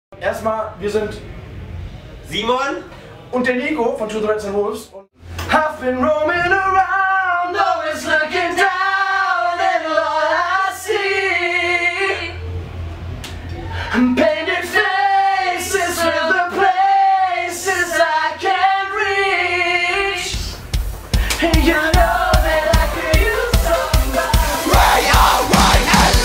Erstmal, wir sind Simon und der Nico von Two Threads and Wolves. I've been roaming around, always looking down, and all I see painted faces with the places I can't reach. And you know that I could use somebody. Where you're right and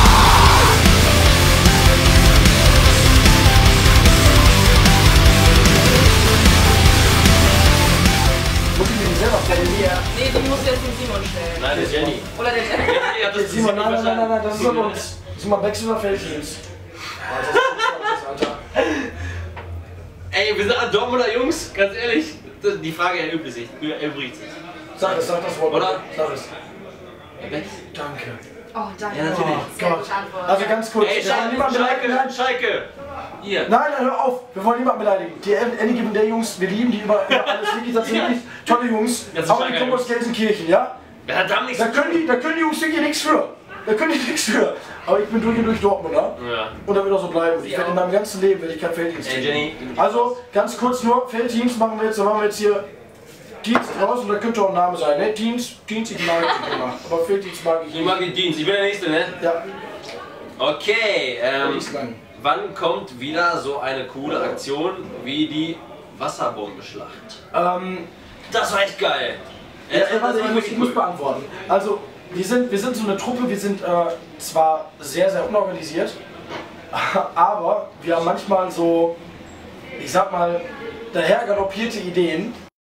muss ich mir die selber stellen? Nee, die musst du jetzt dem Simon stellen. Nein, der Jenny. Oder der Jenny. Jenny hat das Simon, nicht nein, verstanden. das ist von uns. Simon, wechsel oder Feldteams? Alter. Ey, wir sind Dom oder Jungs? Ganz ehrlich, die Frage erübrigt sich. Sag das Wort. Oder? Sag es. Danke. Oh, danke. Ja, natürlich. Sehr Gott. gute Antwort. Also ganz kurz. Ey, wir wollen niemanden beleidigen. Nein, Schalke! Hier. nein, hör auf. Wir wollen niemanden beleidigen. Die Ennige der Jungs, wir lieben die über alles. Wirklich, das sind Ja. wirklich tolle Jungs. Das ist Aber die Schalke, kommen aus Gelsenkirchen, ja? Ja, da haben nichts. Da können die Jungs wirklich nichts für. Da können die nichts für. Aber ich bin durch und durch Dortmunder. Ja. Und da wird auch so bleiben. Ich werde in meinem ganzen Leben kein Felddienst Ey, kriegen. Jenny. Also, ganz kurz nur, Feldteams machen wir jetzt hier Dienst raus und da könnte auch ein Name sein, ne? Dienst, ich mag ich immer. Aber Felddienst mag ich Ich mag den Dienst, ich bin der Nächste, ne? Ja, Okay, nicht lang. wann kommt wieder so eine coole Aktion wie die Wasserbombenschlacht? Das war echt geil. Warte, ich muss beantworten. Also, wir sind so eine Truppe, wir sind zwar sehr, sehr unorganisiert, aber wir haben manchmal so, ich sag mal, daher galoppierte Ideen,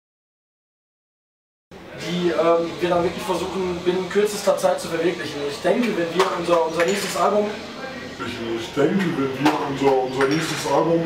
die wir dann wirklich versuchen, binnen kürzester Zeit zu verwirklichen. Und ich denke, wenn wir unser nächstes Album... Ich denke, wenn wir unser nächstes Album...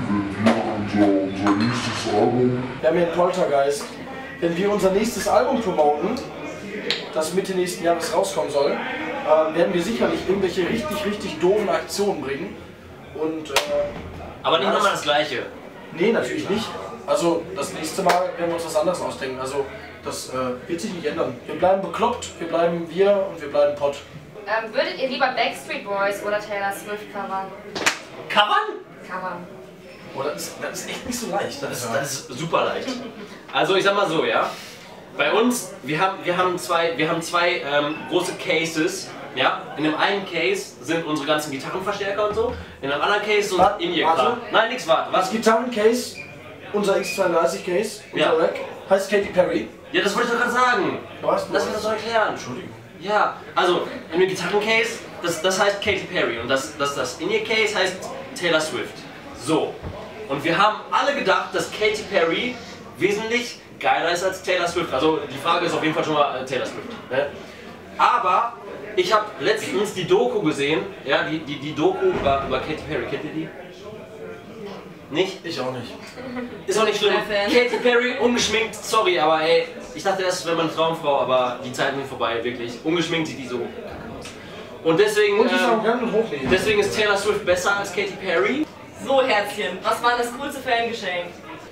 Wir haben hier einen Poltergeist. Wenn wir unser nächstes Album promoten, das Mitte nächsten Jahres rauskommen soll, werden wir sicherlich irgendwelche richtig doofen Aktionen bringen. Und, Aber nicht nochmal das Gleiche. nee, natürlich nicht. Also das nächste Mal werden wir uns was anderes ausdenken. Also das wird sich nicht ändern. Wir bleiben bekloppt, wir bleiben wir und wir bleiben Pott. Würdet ihr lieber Backstreet Boys oder Taylor Swift covern? Covern. Oh, das ist echt nicht so leicht. Das ist super leicht. Also ich sag mal so, ja. Bei uns, wir haben zwei große Cases. Ja? In dem einen Case sind unsere ganzen Gitarrenverstärker und so. In dem anderen Case sind Warte. In-Ear-Kram. Nein, nix, warte. Das Was? Gitarrencase, unser X32-Case, unser Ja. Rack, heißt Katy Perry. Ja, das wollte ich doch gerade sagen. Was? Lass mich das doch erklären. Entschuldigung. Ja, also in dem Gitarrencase, das heißt Katy Perry und das In-Ear-Case heißt Taylor Swift. So. Und wir haben alle gedacht, dass Katy Perry wesentlich geiler ist als Taylor Swift. Also die Frage ist auf jeden Fall schon mal Taylor Swift. Ne? Aber ich habe letztens die Doku gesehen, ja, die Doku über Katy Perry. Kennt ihr die? Nicht? Ich auch nicht. Ist auch nicht schlimm. Fan. Katy Perry, ungeschminkt, sorry, aber ey, ich dachte erst, wenn man eine Traumfrau, aber die Zeiten sind vorbei, wirklich. Ungeschminkt sieht die so kacke aus. Und deswegen, Und die ist auch ganz und hochlegen. deswegen ist Taylor Swift besser als Katy Perry. So, Herzchen, was war das coolste Fangeschenk?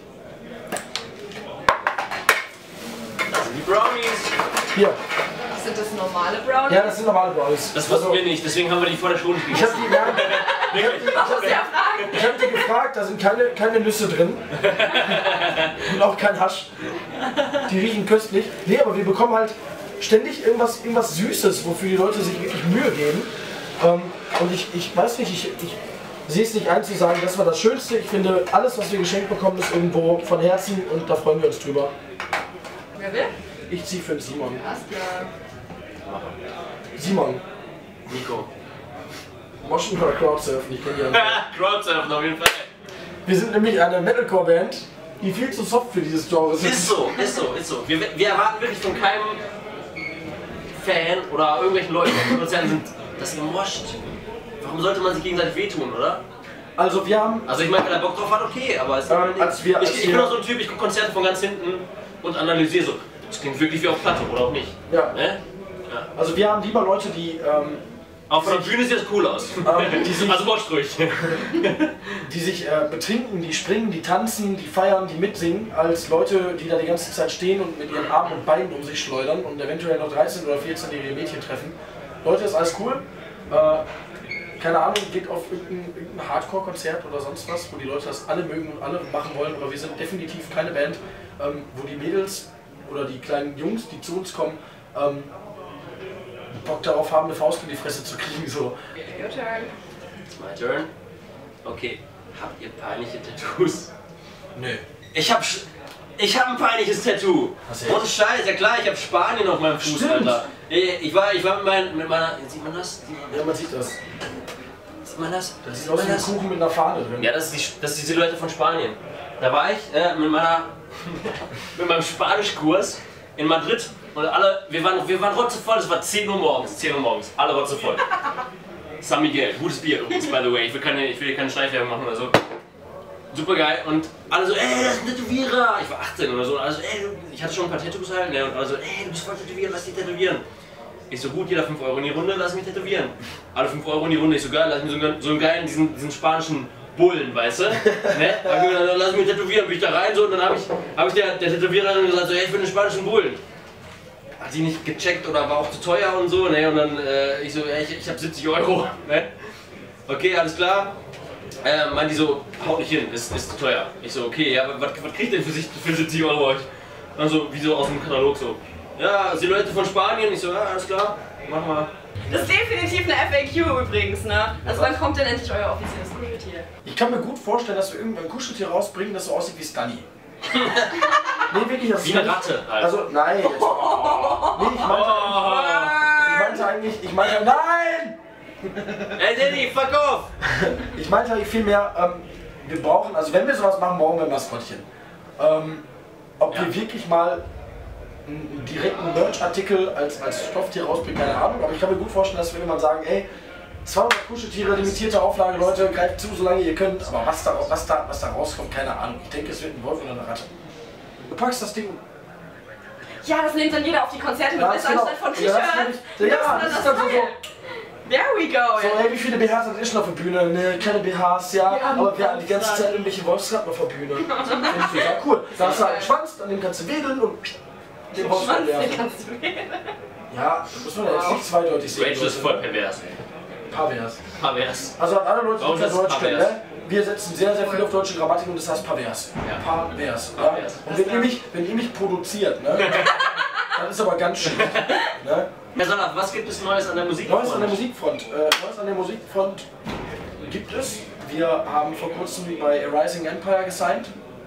Das sind die Brownies. Hier. Sind das normale Brownies? Ja, das sind normale Brownies. Das wussten wir nicht, deswegen haben wir die vor der Schule nicht Ich hab gegessen. die, Man muss ja fragen. ich hab die gefragt, da sind keine Nüsse drin. Und auch kein Hasch. Die riechen köstlich. Nee, aber wir bekommen halt ständig irgendwas Süßes, wofür die Leute sich wirklich Mühe geben. Und ich weiß nicht, ich sehe es nicht ein zu sagen, das war das Schönste. Ich finde, alles, was wir geschenkt bekommen, ist irgendwo von Herzen und da freuen wir uns drüber. Wer will? Ich ziehe für den Simon. Alles klar. Simon. Nico. Moschen oder Crowdsurfen, ich kenne die anderen. Crowdsurfen auf jeden Fall. Wir sind nämlich eine Metalcore-Band, die viel zu soft für dieses Genre sind. Ist so. Wir erwarten wirklich von keinem Fan oder irgendwelchen Leuten, die Konzerten sind, dass ihr moscht. Warum sollte man sich gegenseitig wehtun, oder? Also wir haben... Also ich meine, wenn er Bock drauf hat, okay, aber es ich bin auch so ein Typ, ich gucke Konzerte von ganz hinten und analysiere so. Das klingt wirklich wie auf Platte, oder auch nicht? Ja. Ne? Also wir haben lieber Leute, die Auf der Bühne sieht das cool aus. Also moscht ruhig. die sich betrinken, die springen, die tanzen, die feiern, die mitsingen, als Leute, die da die ganze Zeit stehen und mit ihren Armen und Beinen um sich schleudern und eventuell noch 13- oder 14-jährige Mädchen treffen. Leute, ist alles cool. keine Ahnung, geht auf irgendein Hardcore-Konzert oder sonst was, wo die Leute das alle mögen und alle machen wollen, aber wir sind definitiv keine Band, wo die Mädels oder die kleinen Jungs, die zu uns kommen, Bock darauf haben, eine Faust in die Fresse zu kriegen. So. Your turn. It's my turn. Okay, habt ihr peinliche Tattoos? Nö. Ich hab ein peinliches Tattoo. Ohne Scheiß, ja klar, ich hab Spanien auf meinem Fuß, Stimmt. Alter. Ich war mit meiner. Sieht man das? Ja, man sieht das. Sieht man das? Das sieht aus wie ein Kuchen mit einer Fahne drin. Ja, das ist die Silhouette von Spanien. Da war ich mit meinem Spanischkurs in Madrid und wir waren rotzevoll, es war 10 Uhr morgens, alle rotzevoll. San Miguel, gutes Bier übrigens, by the way, ich will keine Schleichwerbung machen oder so. Super geil und alle so, ey, das ist ein Tätowierer. Ich war 18 oder so, also ich hatte schon ein paar Tattoos halt, ne, und alle so, ey, du bist voll tätowiert, lass dich tätowieren. Ich so, gut, jeder 5 Euro in die Runde, lass mich tätowieren. Alle 5 Euro in die Runde, ich so, geil, lass mich so einen geilen, diesen spanischen Bullen, weißt du? Ne? Dann lass mich tätowieren, bin ich da rein so und dann hab ich der Tätowiererin gesagt, so, hey, ich will einen spanischen Bullen. Hat die nicht gecheckt oder war auch zu teuer und so, ne? Und dann ich so, ja, ich hab 70 Euro, ne? Okay, alles klar. Meint die so, haut nicht hin, ist zu teuer. Ich so, okay, ja, was kriegt denn für 70 Euro euch? Dann so, wie so aus dem Katalog so. Ja, Silhouette von Spanien. Ich so, ja, alles klar, mach mal. Das ist definitiv eine FAQ übrigens, ne? Also wann kommt denn endlich euer offizielles Kuscheltier? Ich kann mir gut vorstellen, dass wir irgendwann ein Kuscheltier rausbringen, das so aussieht wie Stunny. Nee, wirklich, das Wie eine Ratte halt. Also, nein. Jetzt, nee, ich meinte, nein! Ey, Daddy, fuck off! Ich meinte eigentlich vielmehr, wir brauchen, also wenn wir sowas machen, brauchen wir ein Maskottchen. Ob wir wirklich mal einen direkten Merch-Artikel als Stofftier rausbringen, keine Ahnung, aber ich kann mir gut vorstellen, dass wir irgendwann sagen, ey, 200 Kuscheltiere, limitierte Auflage, Leute, greift zu, solange ihr könnt, aber was da rauskommt, keine Ahnung. Ich denke, es wird ein Wolf oder eine Ratte. Du packst das Ding. Ja, das nimmt dann jeder auf die Konzerte mit, Ja, weißt du, genau. anstatt von Ja, T-Shirts. das ist dann so. There we go, So, ey. ey, wie viele BHs hat ihr schon auf der Bühne? Ne, keine BHs, ja, aber wir haben die ganze Zeit irgendwelche Wolfsratten auf der Bühne. Finde ich total cool. Da hast du halt einen Schwanz, an dem kannst du wedeln und den Wolfsratten Den werfen. kannst du wählen. Ja, das muss man ja jetzt nicht zweideutig sehen. Rachel ist voll pervers. Pervers. Pervers. Also an alle Leute, die Warum kein ist Deutsch können, pervers? ne? Wir setzen sehr, sehr viel auf deutsche Grammatik und das heißt pervers. Ja. Pervers. Ja? Pervers. Und wenn ihr mich produziert, ne? Dann ist aber ganz schön. Ne? Herr Salat, was gibt es Neues an der Musikfront? Neues an der Musikfront gibt es. Wir haben vor kurzem bei Rising Empire gesigned.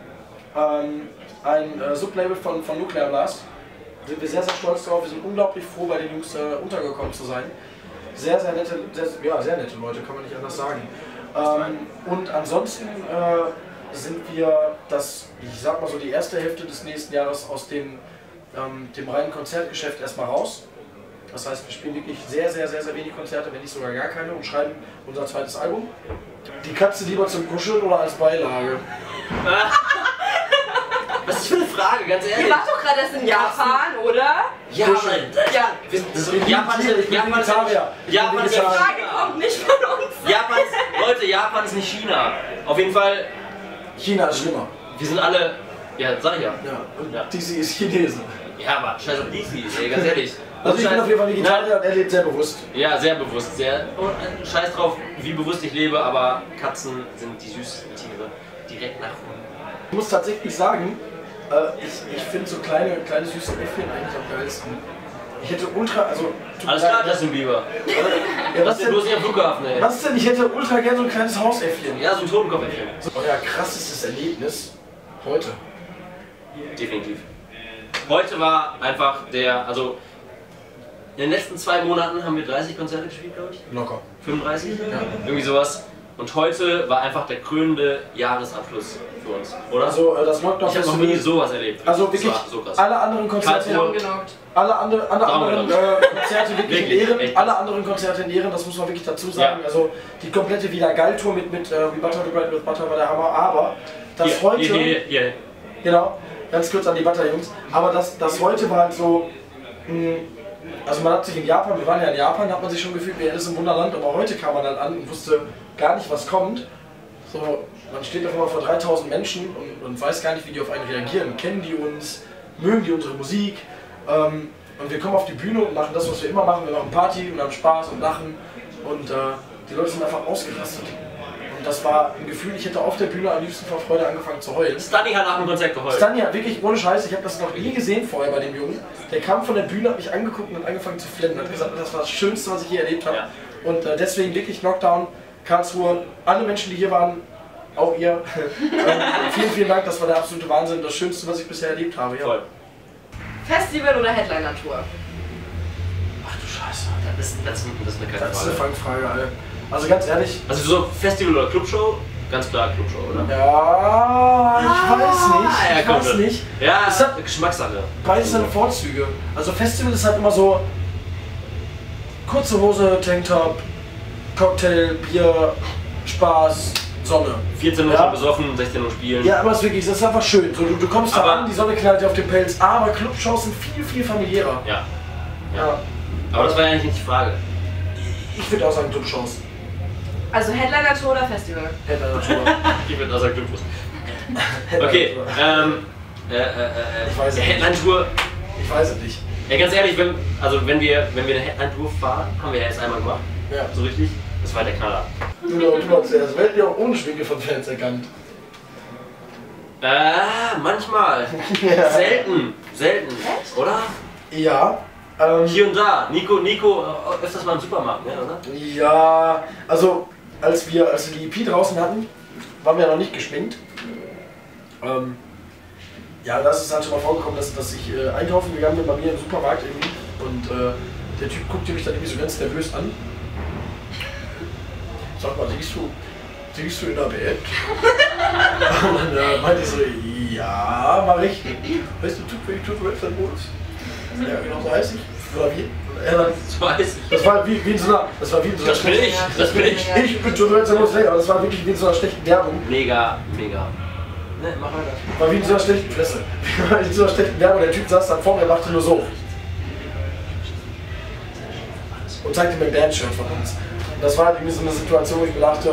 Ein Sublabel von Nuclear Blast. Da sind wir sehr, sehr stolz drauf. Wir sind unglaublich froh, bei den Jungs untergekommen zu sein. Sehr, sehr nette Leute, kann man nicht anders sagen. Und ansonsten sind wir ich sag mal so, die erste Hälfte des nächsten Jahres aus dem reinen Konzertgeschäft erstmal raus. Das heißt, wir spielen wirklich sehr, sehr, sehr, sehr wenig Konzerte, wenn nicht sogar gar keine, und schreiben unser zweites Album. Die Katze lieber zum Kuscheln oder als Beilage? Was ist das für eine Frage, ganz ehrlich? Ihr wart doch gerade erst in Japan, oder? Ja, Ja. Japan ist Vegetarier. Die Frage kommt nicht von uns. Leute, Japan ist nicht China. Auf jeden Fall, China ist schlimmer. wir sind alle, ja, sag ich ja. Ja, und Ja. DC ist Chinese. Ja, aber scheiß auf DC, ey, ganz ehrlich. Also ich bin auf jeden Fall Vegetarier und er lebt sehr bewusst. Ja, sehr bewusst, scheiß drauf, wie bewusst ich lebe, aber Katzen sind die süßesten Tiere. Direkt nach unten. Ich muss tatsächlich sagen, ich finde so kleine süße Äffchen eigentlich am geilsten. Ich hätte Alles klar, Justin Bieber. Ja, Lass den bloß nicht am Flughafen, ey. was ist denn? Ich hätte ultra gern so ein kleines Hausäffchen. Ja, so ein Totenkopfäffchen. Euer krassestes Erlebnis heute? Definitiv. Heute war einfach also in den letzten 2 Monaten haben wir 30 Konzerte gespielt, glaube ich. Locker. 35? Ja. Irgendwie sowas. Und heute war einfach der krönende Jahresabschluss für uns, oder? Also das Knockdown ich habe noch nie sowas erlebt. Also Das wirklich war so krass. alle anderen Konzerte, Karlsruhe. alle anderen Konzerte wirklich in Ehren, echt. alle anderen Konzerte in Ehren, das muss man wirklich dazu sagen. Ja. Also die komplette Wieder-Geil-Tour mit We Butter the Bread with Butter war der Hammer, aber das heute, Hier. genau, ganz kurz an die Butter-Jungs, aber das heute war halt so, also man hat sich in Japan, wir waren ja in Japan, da hat man sich schon gefühlt, wie alles im Wunderland, aber heute kam man dann an und wusste gar nicht, was kommt. So, man steht auf einmal vor 3000 Menschen und weiß gar nicht, wie die auf einen reagieren. Kennen die uns? Mögen die unsere Musik? Und wir kommen auf die Bühne und machen das, was wir immer machen. Wir machen Party und haben Spaß und lachen. Und die Leute sind einfach ausgerastet. Und das war ein Gefühl, ich hätte auf der Bühne am liebsten vor Freude angefangen zu heulen. Stunny hat nach dem Konzert geheult. Stunny hat wirklich, ohne Scheiß, ich habe das noch nie gesehen vorher bei dem Jungen. Der kam von der Bühne, hat mich angeguckt und hat angefangen zu flennen. Hat gesagt, das war das Schönste, was ich je erlebt habe. Ja. Und deswegen wirklich Knockdown, Karlsruhe, alle Menschen, die hier waren, auch ihr. Vielen, vielen Dank, das war der absolute Wahnsinn. Das Schönste, was ich bisher erlebt habe. Ja. Voll. Festival oder Headliner-Tour? Ach du Scheiße. Das ist eine Das geile ist eine Frage. Fangfrage, Alter. Also ganz ehrlich. Also so Festival oder Clubshow? Ganz klar Clubshow, oder? Ja, ich weiß nicht. ja, Ich komm, weiß nicht. Ja, Es hat Geschmackssache. beides seine Vorzüge. Also Festival ist halt immer so kurze Hose, Tanktop, Cocktail, Bier, Spaß, Sonne. 14 Uhr Ja. schon besoffen, 16 Uhr spielen. Ja, aber es ist wirklich, das ist einfach schön. So, du kommst da Aber- an, die Sonne knallt dir auf den Pelz, aber Clubshows sind viel, viel familiärer. Ja. Ja. Aber das war ja eigentlich nicht die Frage. Ich würde auch sagen Clubshows. Also Headliner-Tour oder Festival? Ich würde auch sagen Clubshows. Okay, Ich weiß es nicht. Headline-Tour. Ich weiß es nicht. Ja, ganz ehrlich, wenn wir eine Headline-Tour fahren, haben wir ja jetzt einmal gemacht. Ja. So richtig. Das war der Knaller. Du hast zuerst. Werdet ihr auch ohne Schwinge von Fans erkannt? Manchmal. Ja. Selten. Oder? Ja. Hier und da. Nico, öfters mal im Supermarkt, ne, oder? Ja, also als wir die EP draußen hatten, waren wir ja noch nicht geschminkt. Ja, das ist halt schon mal vorgekommen, dass ich einkaufen gegangen bin bei mir im Supermarkt irgendwie und der Typ guckte mich dann irgendwie so ganz nervös an. Sag mal, singst du in der Band? Und dann meinte ich so, ja, mach ich. Weißt du, Tutorial ist dein Modus? Ja, genau so heißt ich. Oder wie? Und er dann, So heiß. das war wie in so einer Das bin ich. Das bin ich. Ich bin Tutorial sein Modus, aber das war wirklich wie in so einer schlechten Werbung. Mega. Ne, mach weiter. War wie in so einer schlechten Fresse. Wie in so einer schlechten Werbung. Der Typ saß dann vor mir und machte nur so. Und zeigte mir ein Bandshirt von uns. Und das war halt irgendwie so eine Situation, wo ich mir dachte,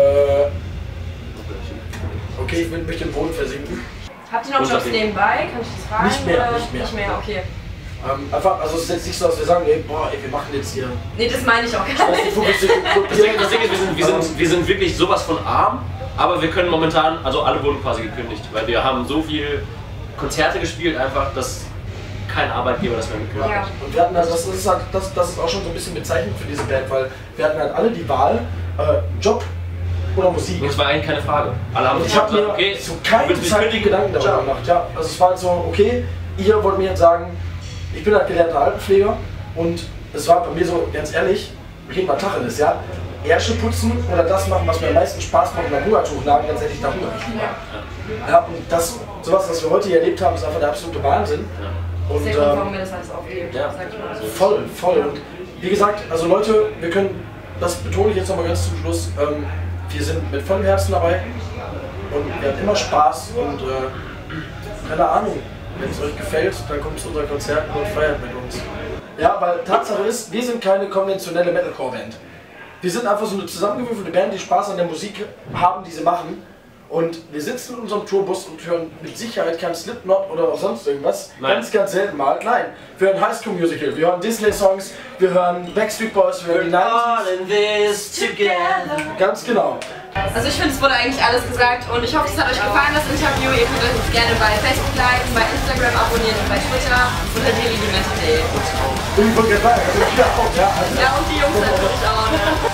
okay, ich möchte im Boden versinken. Habt ihr noch Jobs nebenbei? Kann ich das fragen? Nicht mehr, oder? nicht mehr. Nicht mehr, okay. Einfach, also es ist jetzt nicht so, dass wir sagen, ey, boah, ey, wir machen jetzt hier. Nee, das meine ich auch gar Das nicht. Das Ding ist, wir sind wirklich sowas von arm, aber wir können momentan, also alle wurden quasi gekündigt, weil wir haben so viel Konzerte gespielt, einfach, dass kein Arbeitgeber das mehr mitgemacht Ja. hat. Und wir hatten halt, das ist auch schon so ein bisschen bezeichnend für diese Band, weil wir hatten halt alle die Wahl, Job oder Musik. Und es war eigentlich keine Frage. Alle haben Und sich ich habe gesagt, mir okay, zu du keinem willst mich Zeitpunkt kündigen. Gedanken darüber Ciao. gemacht. Ja, also es war halt so, okay, ihr wollt mir jetzt sagen, ich bin halt gelernter Altenpfleger und es war bei mir so, ganz ehrlich, reden wir Tacheles, ja, Ärsche putzen oder das machen, was mir am meisten Spaß macht, in der Hungertuchnagel, ganz ehrlich, da hungere ich lieber. Ja, und sowas, was wir heute hier erlebt haben, ist einfach der absolute Wahnsinn. Ja. Und Das ist der Grund, warum wir das alles aufgeben. Ja. Sag ich mal so. voll. Und wie gesagt, also Leute, wir können, das betone ich jetzt nochmal ganz zum Schluss, wir sind mit vollem Herzen dabei und wir hatten immer Spaß und keine Ahnung, wenn es euch gefällt, dann kommt zu unseren Konzerten und feiert mit uns. Ja, weil Tatsache ist, wir sind keine konventionelle Metalcore-Band. Wir sind einfach so eine zusammengewürfelte Band, die Spaß an der Musik haben, die sie machen. Und wir sitzen in unserem Tourbus und hören mit Sicherheit kein Slipknot oder sonst irgendwas. Nein. Ganz selten mal. Nein, wir hören High School Musical, wir hören Disney-Songs, wir hören Backstreet Boys, wir hören die 90s. All in this together. Ganz genau. Also ich finde, es wurde eigentlich alles gesagt und ich hoffe, es hat euch gefallen, das Interview. Ihr könnt uns gerne bei Facebook liken, bei Instagram abonnieren und bei Twitter unter Daily Metal Day. Und ich wollte gerade sagen, also wir auch, ja. Also Ja, und die Jungs natürlich auch. Ne?